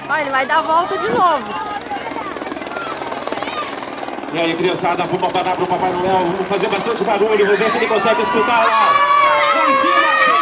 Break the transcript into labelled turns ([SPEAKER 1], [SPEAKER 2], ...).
[SPEAKER 1] Olha, ele vai dar a volta de novo.
[SPEAKER 2] E aí, criançada, vamos abanar pro Papai Noel. Vamos fazer bastante barulho. Vamos ver se ele consegue escutar lá. Lá em cima.